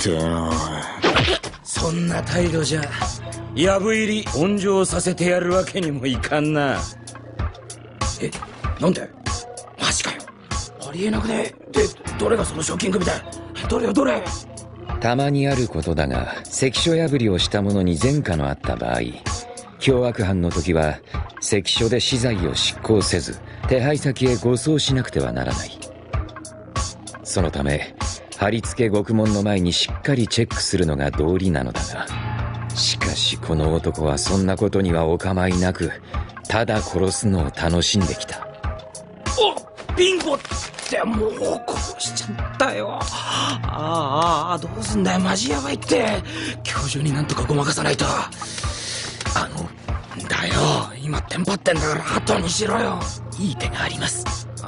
てえな。 そんな態度じゃやぶ入り温情させてやるわけにもいかんな。なんで？マジかよ。ありえなくね。で、どれがその賞金組だ？どれよどれ？ たまにあることだが、関所破りをした者に前科のあった場合、凶悪犯の時は関所で死罪を執行せず手配先へ護送しなくてはならない。そのため貼り付け獄門の前にしっかりチェックするのが道理なのだが、しかしこの男はそんなことにはお構いなく、ただ殺すのを楽しんできた。 ビンゴってもう殺しちゃったよ。どうすんだよ、マジやばいって。今日中になんとかごまかさないと。だよ、今テンパってんだから後にしろよ。いい手があります。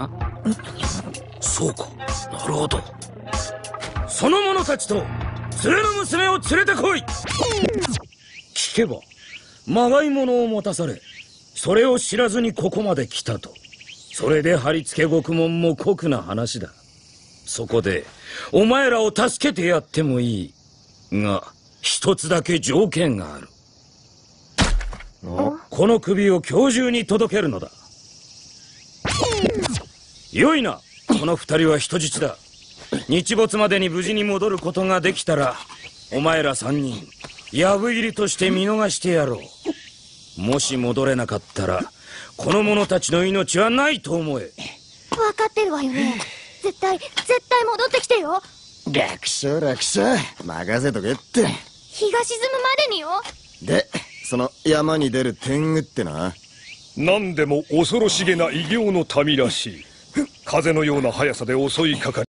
そうか、なるほど。その者たちと連れの娘を連れてこい。聞けばまがいものを持たされ、それを知らずにここまで来たと。それで貼り付け獄門も酷な話だ。そこでお前らを助けてやってもいいが、一つだけ条件がある。この首を今日中に届けるのだ。よいな。この二人は人質だ。日没までに無事に戻ることができたら、お前ら三人やぶ入りとして見逃してやろう。もし戻れなかったらこの者たちの命はないと思え。 分かってるわよね。絶対戻ってきてよ。 楽勝任せとけって。 日が沈むまでによ。 で、その山に出る天狗ってな、 何でも恐ろしげな異形の民らしい。風のような速さで襲いかかり